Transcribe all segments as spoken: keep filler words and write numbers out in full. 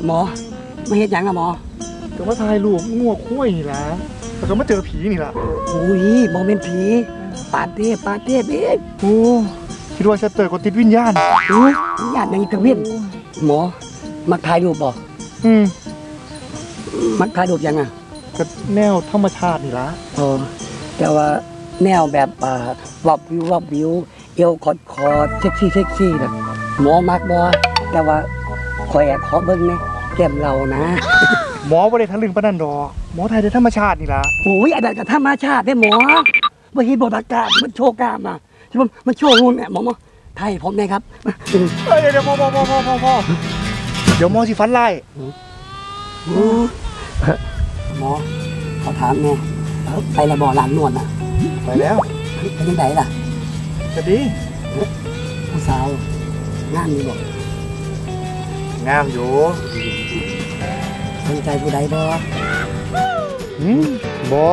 หมอไม่เห็นยังอะหมอก็มาถ่ายรูปงัวคุ้ยนี่ละแต่ก็มาเจอผีนี่ละอุ้ยบอเป็นผีปาเต้ปาเต้เองโอ้คิดว่าชัตเตอร์ก็ติดวิญญาณอุ้ยวิญญาณยังกระเวียนหมอมักถ่ายรูปบ่อืมมักถ่ายรูปยังอะก็แนวธรรมชาตินี่ละเออแต่ว่าแนวแบบอ่าวับวิววับวิวเอวคอดคอดเซ็กซี่เซ็กซี่นะหมอมักบ่แต่ว่าคอยขอเบิ้งนะแก้มเรานะหมอบ่ได้ทะลึ่งปานนั้นดอกหมอไทยได้ธรรมชาตินี่ล่ะโอ้ยอันนั้นก็ธรรมชาติได้หมอบ่เห็นบ่ตากามันโชว์กล้ามอ่ะใช่ป่ะมันโชว์งูเนี่ยหมอหมอไทยผมได้ครับเฮ้ยเดี๋ยวพ่อพ่อพ่อพ่อพ่อพ่อเดี๋ยวหมอสิฟันไล่หมอขอถามแน่ไปละบ่อร้านนวดน่ะไปแล้วเป็นยังไงล่ะจะดีผู้สาวงามอยู่บ่งามอยู่สนใจผู้ใดบ่หืมบ่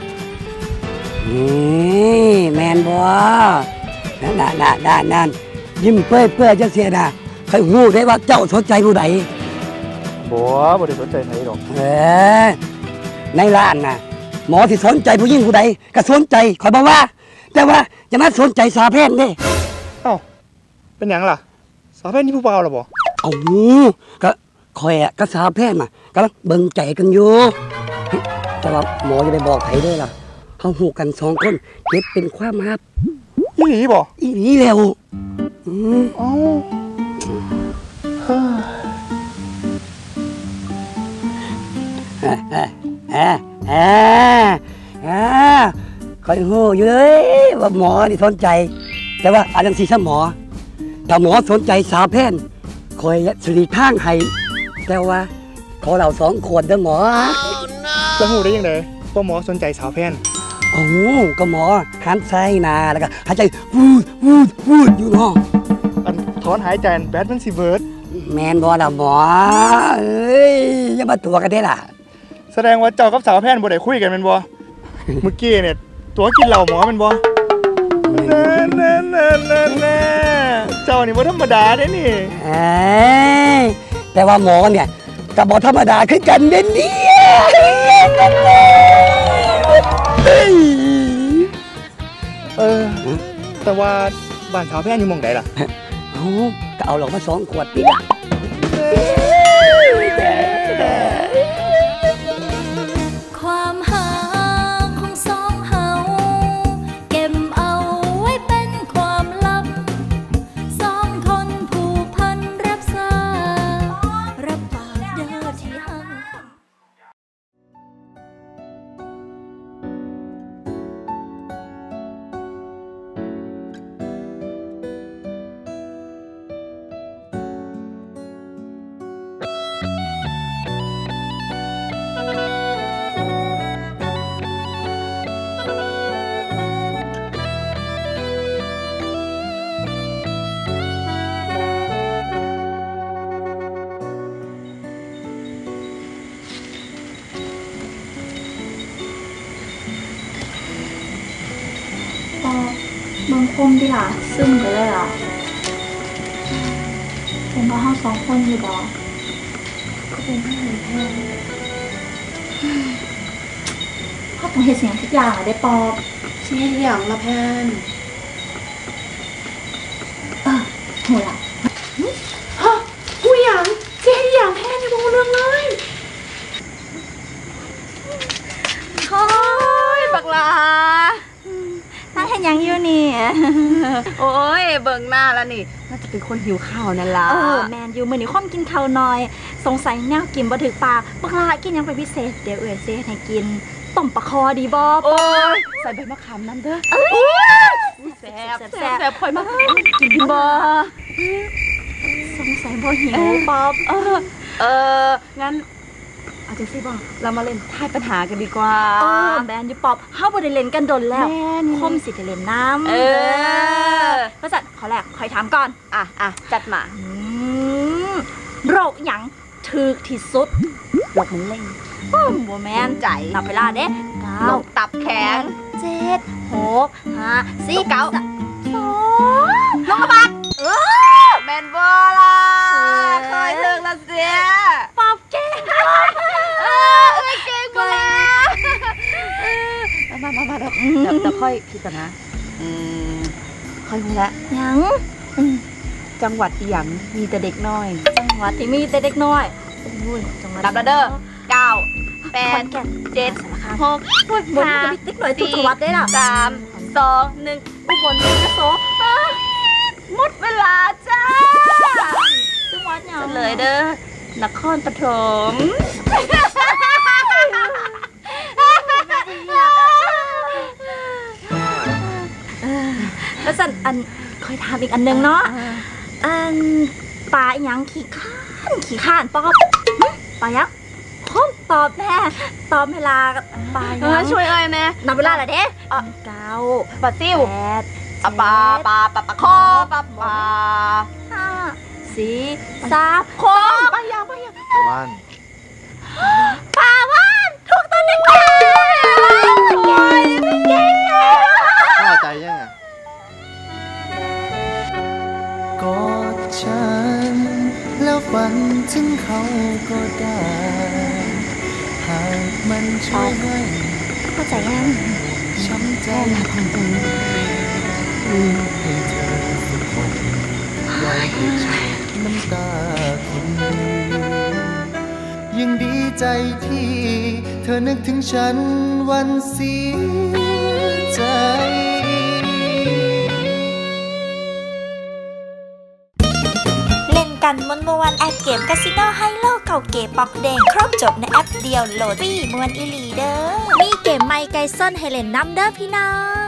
นี่แมนบ่นั่นน่ะน่ะนั่นนั่นยิ้มเปื่อยเปื่อยจะเสียน่ะใครหูได้ว่าเจ้าสนใจผู้ใดบ่บ่ได้สนใจใครดอกเออในร้านน่ะหมอที่สนใจผู้หญิงผู้ใดก็สนใจคอยบอกว่าแต่ว่าจะมาสนใจสาวแพทย์เด้เอ้าเป็นหยังล่ะสาวแพทย์นี่ผู้บ่าวหรอบ่เอ้าก็คอยอะก็สาวแพทย์น่ะกำลังเบิ่งใจกันอยู่แต่ว่าหมอจะไปบอกใครด้วยล่ะเขาหูกันสองคนเก็บเป็นความลับอีหลีบ่อีหลีแล้วอืมอ๋อเฮ้เฮ้เฮ้เฮ้เฮ้คอยหูอยู่เลยว่าหมอนี่สนใจแต่ว่าอาจารย์สีซ้ำหมอถ้าหมอสนใจสาวแพทย์คอยสลีข้างให้แต่ว่าขอเราสองคนเด้อหมอจะหูได้ยังไงว่าหมอสนใจสาวแพทย์โอ้ก็หมอหันใจนาแล้วก็หายใจวูดวูดวูดอยู่ห้องอันถอนหายใจแบดมันสิเบิร์ดแมนบอละหมอเอ้ยอย่ามาตัวกันได้ล่ะแสดงว่าเจ้ากับสาวแพทย์บ่ได้คุยกันเป็นบ่เมื่อกี้เนี่ยตัวกินเหล้าหมอเป็นบ่แน่แน่แน่แน่แน่เจ้านี่บ่ธรรมดาเด้นี่แต่ว่าหมอเนี่ยกับบ่ธรรมดาคือกันเด่นนี่เออแต่ว่าบ้านสาวแพทย์อยู่มองไหนล่ะเอาก็เอาหลอกมาสองขวดปีละความหาของสองเฮาเก็บเอาไว้เป็นความลับสองคนผูกพันรับษารับปากเด้อที่หักบางคนที่ล่ะซึมไปเลยล่ะเป็นเพราะเราสองคนอยู่ดอกก็เป็นเพราะเหมือนแพนพ่อต้องเห็นเสียงทุกอย่างอะได้ปอบเสียงอย่างละแพนเออหัวละฮะกูอย่างเสียงอย่างแพนในวงเรื่องเลยโอ้ยบักลาน่าเห็นยังอยู่นี่โอ้ยเบิ่งหน้าแล้วนี่น่าจะเป็นคนหิวข้าวนั่นล่ะเออแมนอยู่มื้อนี้ค่อมกินข้าวน้อยสงสัยแนวกินบ่ถึกปากบักลากินยังเป็นพิเศษเดี๋ยวเอื้อยเซ่ให้กินต้มปลาคอดีบ่โอ้ยใส่ใบมะขามน้ำเด้อแซ่บแซ่บค่อยมากินบ่สงสัยบ่หิวป๊อบเออเอองั้นเอาจังซี่บ่เรามาเล่นทายปัญหากันดีกว่าเออแมนอยู่ป๊อบเฮาบ่ได้เล่นกันดนแล้วคมสิได้เล่นน้ำเออเพราะฉะนั้นขอแรกขอถามก่อนอ่ะอ่ะจัดมาโรคหยังถึกที่สุดโรคมะเร็งบ่แม่นใจนับเวลาเด้โรคตับแข็งเจ็ดหกห้าสี่เก้าสองโรคระบาดเออแมนบ่ล่ะเคยถึงละเสียป๊อมามามาเดี๋ยวเดี๋ยวเดี๋ยวค่อยคิดกันนะอืมค่อยรู้แล้วยังจังหวัดอีหยังมีแต่เด็กน้อยจังหวัดที่มีแต่เด็กน้อยอุ้ยจังหวัดนับแล้วเด้อเก้าแปขอดนแก่นเจ็ดสารคามหกอุ้ยบนจะมีติ๊กหน่อยทุกจังหวัดได้ล่ะสามสองหนึ่งอุบลราชโสอ่ะหมดเวลาจ้าจังหวัดหยังเฉลยเด้อนครปฐมแล้วสันอันคอยถามอีกอันหนึงเนาะอันปลาอีหยังขี้ข้านขี้ข้านปอบหึปลายักษ์พร้อมตอบแน่ตอบเวลาปลาเอยัอกษ์ช่วยเอ้ยแม่นับเวลาเหรอเด้เก้าปลาซิ่วแปดปลาปลาปลาปลาปลาคอปลาปลาห้าสี่สามโคปลายางปลายางว่านปลาว่านถูกต้องนะแกโอ้ยไม่เก่งเลยเข้าใจยังอ่ะกอดฉันแล้วฝันถึงเขาก็ได้หากมันช่วยให้เข้าใจยังช้ำใจให้เธอสุขอกอยากให้ฉันน้ำตาคนดียังดีใจที่เธอนึกถึงฉันวันเสียใจเล่นกันมวนมวนแอปเกมคาสิโนไฮโลเก่าเก๋ปอกเด้งครบจบในแอปเดียวโหลดฟรีมวนอีหลีเด้อมีเกมใหม่ไก่ซ่อนให้เล่นน้ำเด้อพี่น้อง